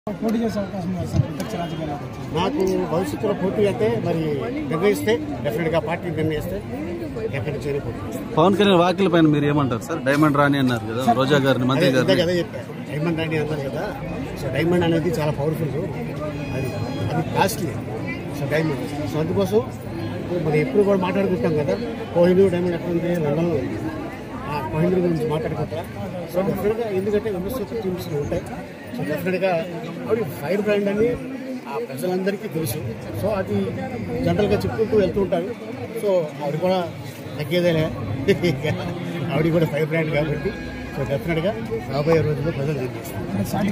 పోటీ చేసే అవకాశం ఉంది సార్ ప్రత్యక్ష రాజకీయాల్లో నాకు భవిష్యత్తులో పోటీ అయితే మరి నిర్ణయిస్తే డెఫినెట్గా పార్టీ నిర్ణయిస్తే ఎక్కడి నుంచి పోటీ పవన్ కళ్యాణ్ వ్యాఖ్యల పైన మీరు ఏమంటారు సార్? డైమండ్ రాణి అన్నారు కదా, రోజా గారిని మంత్రి గారు అదే చెప్పారు. డైమండ్ రాణి అన్నారు కదా. సో డైమండ్ అనేది చాలా పవర్ఫుల్, అది కాస్ట్లీ. సో డైమండ్, సో అందుకోసం మరి ఎప్పుడు కూడా మాట్లాడుకుంటాం కదా, కోహినూర్ డైమండ్ ఎక్కడ ఉంది, లండన్లో ఉంది. ఆ కోహినూర్ గురించి మాట్లాడుకుంటా. సో డెఫినెట్గా ఎందుకంటే విమర్శలు టీమ్స్ ఉంటాయి. సో డెఫినెట్గా ఆవిడ ఫైర్ బ్రాండ్ అని ఆ ప్రజలందరికీ తెలుసు. సో అది జనరల్గా చెప్పుకుంటూ వెళ్తూ ఉంటారు. సో ఆవిడ కూడా తగ్గేదేలే, ఆవిడ కూడా ఫైర్ బ్రాండ్ కాబట్టి సో డెఫినెట్గా రాబోయే రోజుల్లో ప్రజలు నిర్ణయిస్తారు.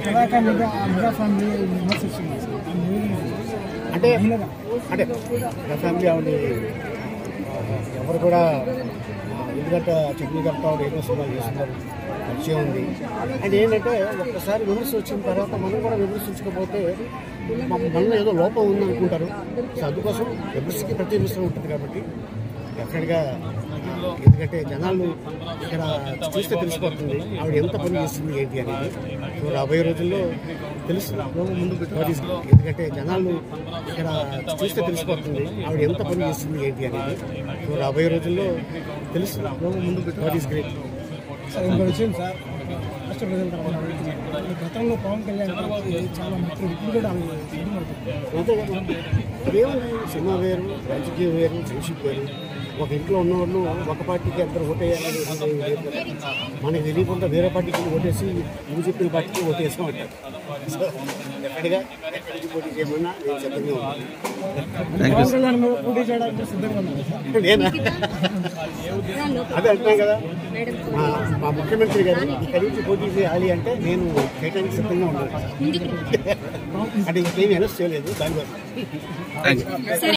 అంటే అంటే ఫ్యామిలీ ఆవిడ ఎవరు కూడా ఎందుకంటే చట్నీ కడతా ఆవిడ ఏదో సినిమాలు చేస్తున్నారు, పరిచయం ఉంది. అండ్ ఏంటంటే ఒక్కసారి విమర్శ వచ్చిన తర్వాత మనం కూడా విమర్శించకపోతే మనలో ఏదో లోపం ఉందనుకుంటారు. సో అందుకోసం విమర్శకి ప్రతి విమర్శ ఉంటుంది కాబట్టి డెఫినెట్గా ఎందుకంటే జనాలు ఇక్కడ చూస్తే తెలిసిపోతుంది ఆవిడ ఎంత పని చేస్తుంది ఏంటి అనేది. సో రాబోయే రోజుల్లో తెలుసు, ఎందుకంటే జనాలు ఇక్కడ చూస్తే తెలిసిపోతుంది ఆవిడ ఎంత పని చేస్తుంది ఏంటి అనేది. సో రాబోయే రోజుల్లో తెలుసు, గ్రేట్. సార్ ఇంకో విషయం సార్, రాష్ట్ర ప్రజల తరఫున గతంలో పవన్ కళ్యాణ్ చాలా మిత్రులు ఇప్పుడు కూడా అంతే కదా. ఇదేముంది, సినిమా వేరు, రాజకీయం వేరు, ఫ్రెండ్షిప్ వేరు. ఒక ఇంట్లో ఉన్నవాళ్ళు ఒక పార్టీకి అందరూ ఓటేయాలని లేదు కదా. మనకి తెలియకుండా వేరే పార్టీకి ఓటేసి ఇవి చెప్పిన పార్టీకి ఓటేసామంటారు. సో డెఫినెట్గా ఎక్కడికి పోటీ చేయమన్నా నేను సిద్ధంగా ఉన్నాను. పవన్ కళ్యాణ్ పోటీ చేయడానికి సిద్ధంగా ఉన్నాను సార్. నేనా అదే అంటున్నాను కదా, మా ముఖ్యమంత్రి గారు ఇక్కడి నుంచి పోటీ చేయాలి అంటే నేను చేయడానికి సిద్ధంగా ఉన్నాను. అంటే ఇంకేమీ అనౌన్స్ చేయలేదు దానివల్ల.